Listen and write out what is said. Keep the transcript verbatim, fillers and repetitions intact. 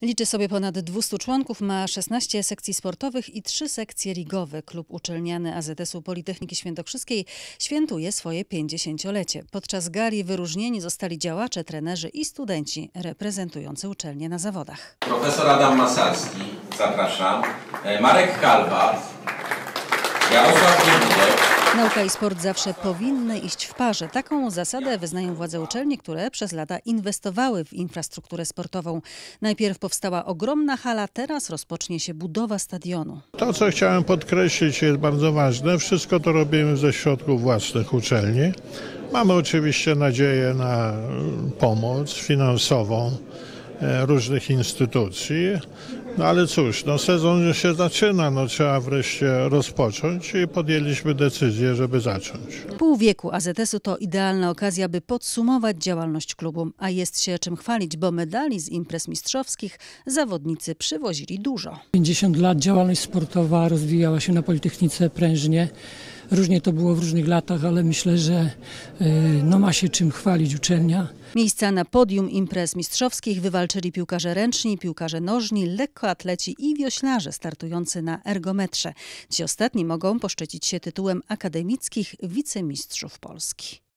Liczy sobie ponad dwieście członków, ma szesnaście sekcji sportowych i trzy sekcje ligowe. Klub uczelniany A Z S-u Politechniki Świętokrzyskiej świętuje swoje pięćdziesięciolecie. Podczas gali wyróżnieni zostali działacze, trenerzy i studenci reprezentujący uczelnię na zawodach. Profesor Adam Masalski, zapraszam. Marek Kalwa, Jarosław Niewidek. Nauka i sport zawsze powinny iść w parze. Taką zasadę wyznają władze uczelni, które przez lata inwestowały w infrastrukturę sportową. Najpierw powstała ogromna hala, teraz rozpocznie się budowa stadionu. To, co chciałem podkreślić, jest bardzo ważne. Wszystko to robimy ze środków własnych uczelni. Mamy oczywiście nadzieję na pomoc finansową różnych instytucji. No ale cóż, no sezon się zaczyna, no trzeba wreszcie rozpocząć i podjęliśmy decyzję, żeby zacząć. Pół wieku A Z S-u to idealna okazja, by podsumować działalność klubu, a jest się czym chwalić, bo medali z imprez mistrzowskich zawodnicy przywozili dużo. pięćdziesiąt lat działalność sportowa rozwijała się na Politechnice prężnie. Różnie to było w różnych latach, ale myślę, że no, ma się czym chwalić uczelnia. Miejsca na podium imprez mistrzowskich wywalczyli piłkarze ręczni, piłkarze nożni, lekkoatleci i wioślarze startujący na ergometrze. Ci ostatni mogą poszczycić się tytułem akademickich wicemistrzów Polski.